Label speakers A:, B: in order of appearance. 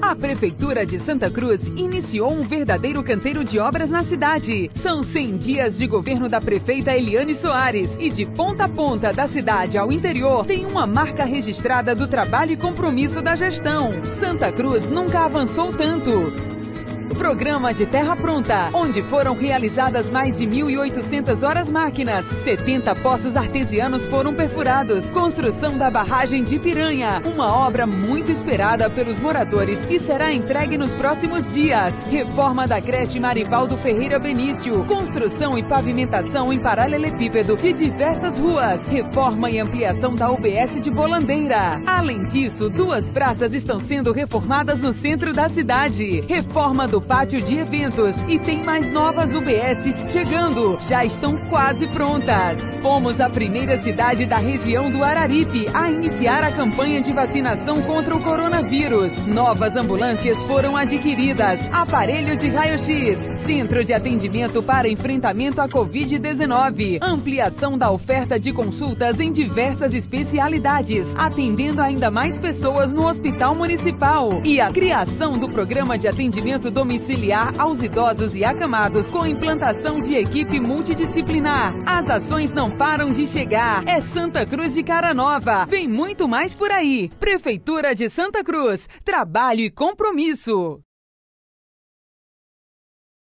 A: A Prefeitura de Santa Cruz iniciou um verdadeiro canteiro de obras na cidade. São 100 dias de governo da prefeita Eliane Soares e de ponta a ponta da cidade ao interior tem uma marca registrada do trabalho e compromisso da gestão. Santa Cruz nunca avançou tanto. Programa de Terra Pronta, onde foram realizadas mais de 1.800 horas máquinas, 70 poços artesianos foram perfurados, construção da barragem de Piranha, uma obra muito esperada pelos moradores e será entregue nos próximos dias. Reforma da creche Marivaldo Ferreira Benício, construção e pavimentação em paralelepípedo de diversas ruas, reforma e ampliação da UBS de Bolandeira. Além disso, 2 praças estão sendo reformadas no centro da cidade, reforma do pátio de eventos e tem mais novas UBSs chegando, já estão quase prontas. Fomos a primeira cidade da região do Araripe a iniciar a campanha de vacinação contra o coronavírus. Novas ambulâncias foram adquiridas, aparelho de raio-x, centro de atendimento para enfrentamento à Covid-19, ampliação da oferta de consultas em diversas especialidades, atendendo ainda mais pessoas no Hospital Municipal e a criação do programa de atendimento domiciliar aos idosos e acamados com implantação de equipe multidisciplinar. As ações não param de chegar. É Santa Cruz de cara nova. Vem muito mais por aí. Prefeitura de Santa Cruz. Trabalho e compromisso.